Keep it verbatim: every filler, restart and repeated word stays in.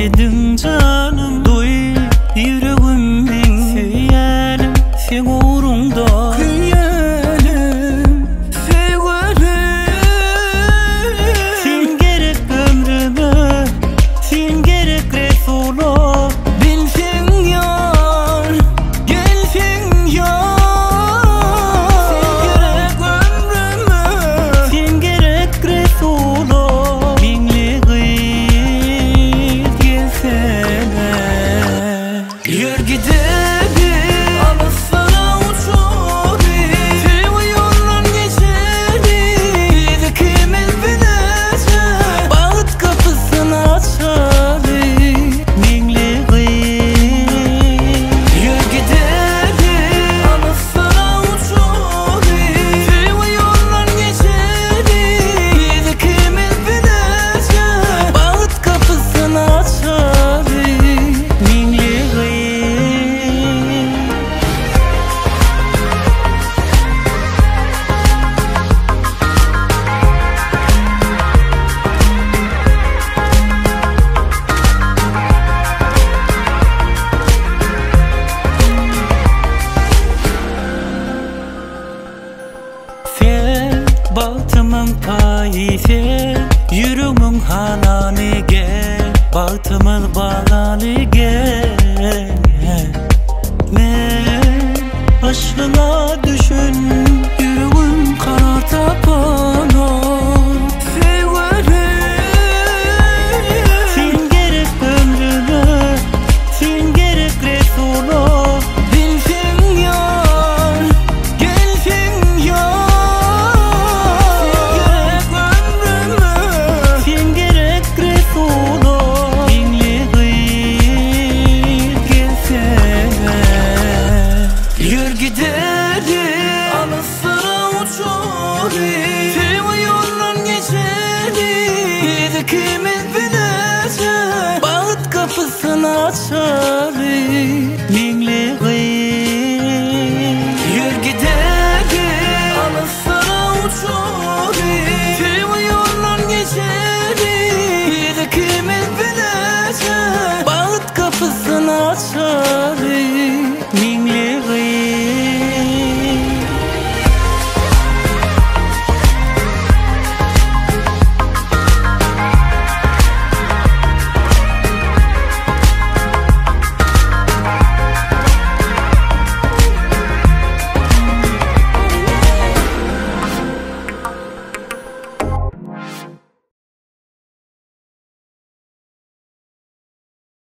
sedin canım duy yüreğimin seyelim sen uğrunda seyelim severim sen gerek ömrüme sen gerek Resul'a bilsin yar gelsin yar sen gerek ömrüme sen gerek Resul'a yür gidelim alırsana uçuri Sevi yoldan geçeriz ikimiz bilecek Bağıt kapısını açarız minliğin Yür gidelim alırsana uçuri Sevi yoldan geçeriz ikimiz bilecek Bağıt kapısını açarız Bağıtımın payı sen, yüreğimin hananı gel Bağıtımın bağlanı gel Ben aşkına düşün